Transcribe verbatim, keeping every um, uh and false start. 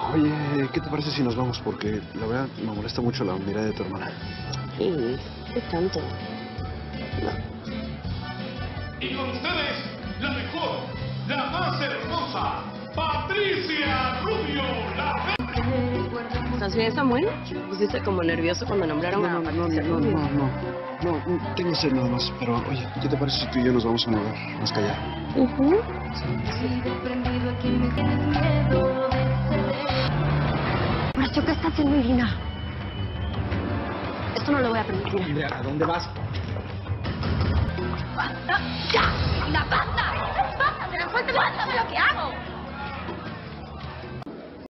Oye, ¿qué te parece si nos vamos? Porque la verdad me molesta mucho la mirada de tu hermana. Sí, qué tanto. No. Y con ustedes, la mejor, la más hermosa, Patricia Rubio, la... ¿Estás bien, Samuel? ¿Te pusiste como nervioso cuando nombraron No, a no, no, Patricia no, Rubio? no, no, no, no, tengo sed nada más. Pero, oye, ¿qué te parece si tú y yo nos vamos a mover más que allá? Uh-huh. ¿Pero qué está haciendo Irina? Esto no lo voy a permitir. Andrea, ¿a dónde vas? ¡Basta! ¡Ya! ¡Irina, basta! ¡Basta! ¡Me lo cuento! ¡Basta de lo que hago!